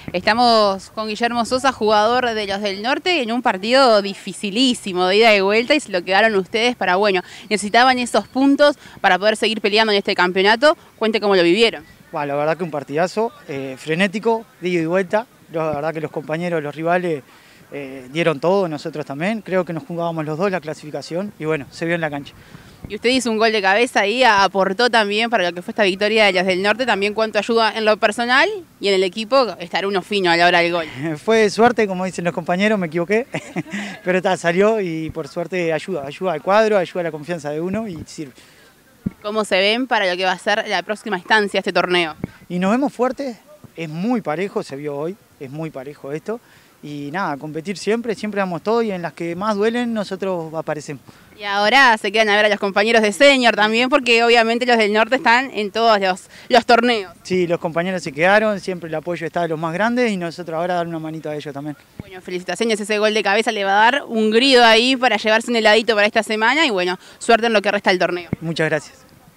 Estamos con Guillermo Sosa, jugador de los del Norte, en un partido dificilísimo, de ida y vuelta, y se lo quedaron ustedes para, bueno, necesitaban esos puntos para poder seguir peleando en este campeonato. Cuente cómo lo vivieron. Bueno, la verdad que un partidazo, frenético, de ida y vuelta. La verdad que los compañeros, los rivales dieron todo, nosotros también. Creo que nos jugábamos los dos la clasificación y bueno, se vio en la cancha. Y usted hizo un gol de cabeza ahí, aportó también para lo que fue esta victoria de los del Norte, también cuánto ayuda en lo personal y en el equipo estar uno fino a la hora del gol. Fue suerte, como dicen los compañeros, me equivoqué, pero salió y por suerte ayuda al cuadro, ayuda a la confianza de uno y sirve. ¿Cómo se ven para lo que va a ser la próxima instancia de este torneo? Y nos vemos fuertes, es muy parejo, se vio hoy, es muy parejo esto. Y nada, competir siempre damos todo y en las que más duelen nosotros aparecemos. Y ahora se quedan a ver a los compañeros de senior también, porque obviamente los del Norte están en todos los torneos. Sí, los compañeros se quedaron, siempre el apoyo está de los más grandes y nosotros ahora dar una manito a ellos también. Bueno, felicitaciones, ese gol de cabeza le va a dar un grido ahí para llevarse un heladito para esta semana y bueno, suerte en lo que resta del torneo. Muchas gracias.